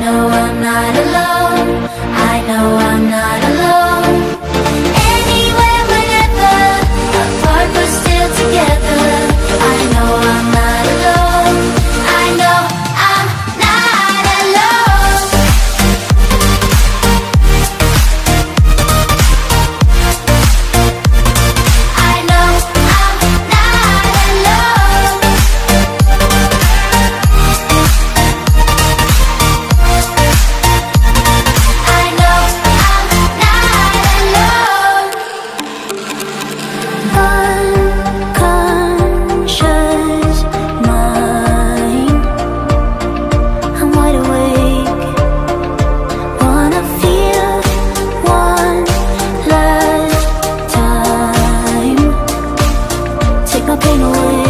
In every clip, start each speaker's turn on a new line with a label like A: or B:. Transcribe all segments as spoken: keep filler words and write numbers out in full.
A: know I'm not alone. I know I'm not alone. Anywhere, whenever, apart but still together. I know I'm not alone. I know I'm not alone. I know I'm not alone. I know I'm not alone. Unconscious mind, I'm wide awake. Wanna feel one last time. Take my pain away.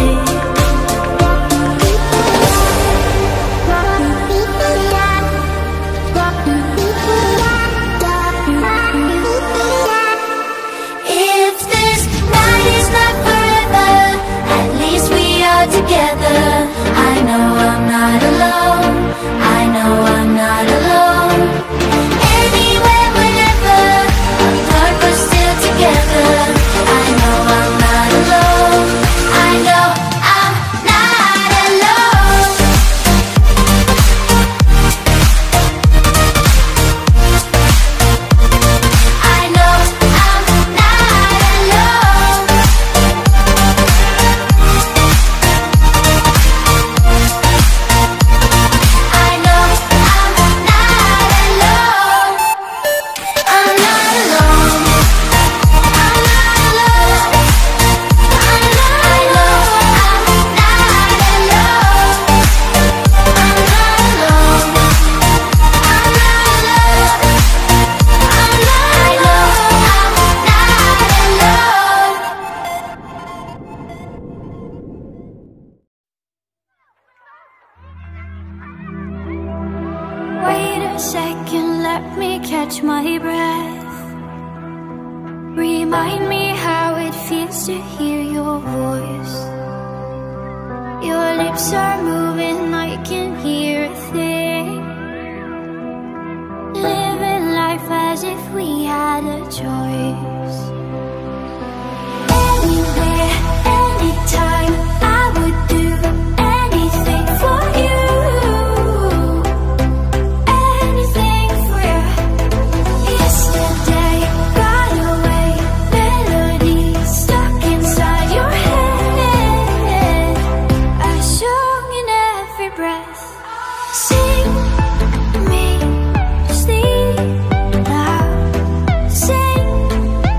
A: If this night is not forever, at least we are together. I know I'm not alone. I know I'm not alone. Anywhere, whenever, apart but still together. I know I'm not alone. I know I'm not alone. I know I'm not alone. I know I'm not alone. I'm not alone. I'm not alone. I know I'm not alone. I'm not alone. I'm not alone. I'm not alone. Wait a second, let me catch my breath. Remind me how it feels to hear your voice. Your lips are moving, I can hear a thing. Living life as if we had a choice. Anywhere, anytime, I would do anything for you. Anything for you. Yesterday got away, melodies stuck inside your head. A song in every breath. Sing me sleep now. Sing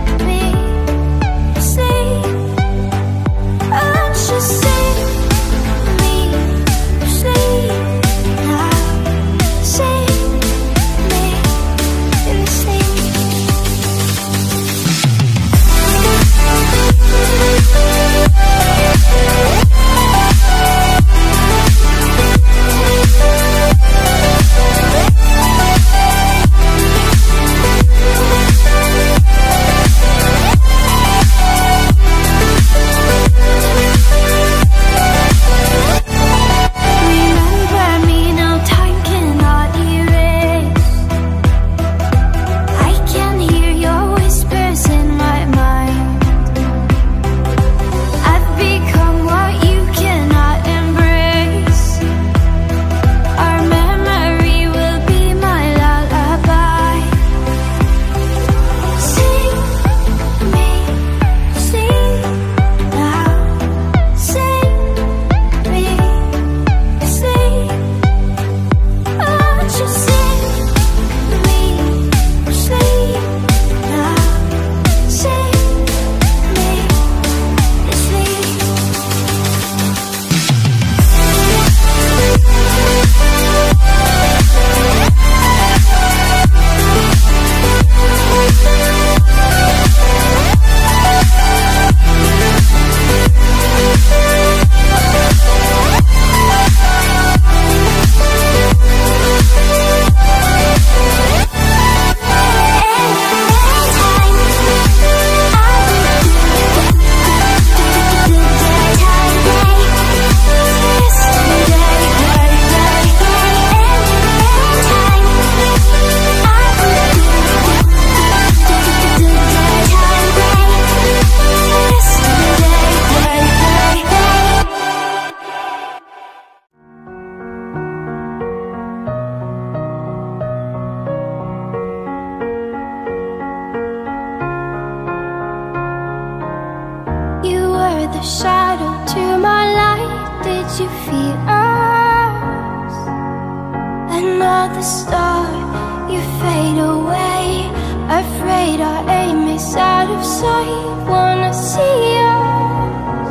B: with a shadow to my light. Did you feel us? Another star, you fade away. Afraid our aim is out of sight. Wanna see us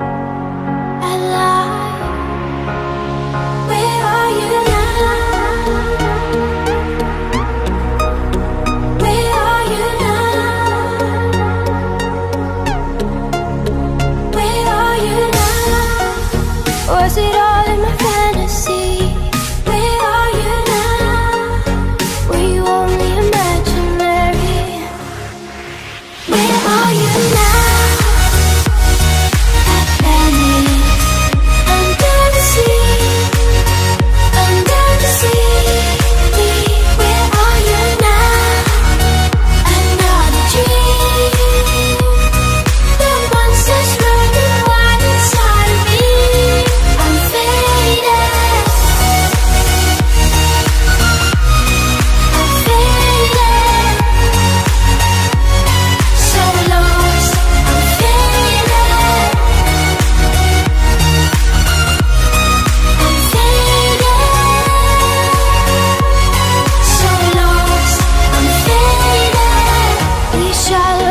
B: alive. Where are you now? Where are you now? Where are you now? Was it all in my fantasy? Where are you now? Were you only imaginary? Where are you now? Atlantis, under the sea, under the sea. Where are you now? Another dream. The monsters running wild inside of me. I'm faded. I'm faded. So lost. I'm faded. I'm faded. So lost. I'm faded. We shall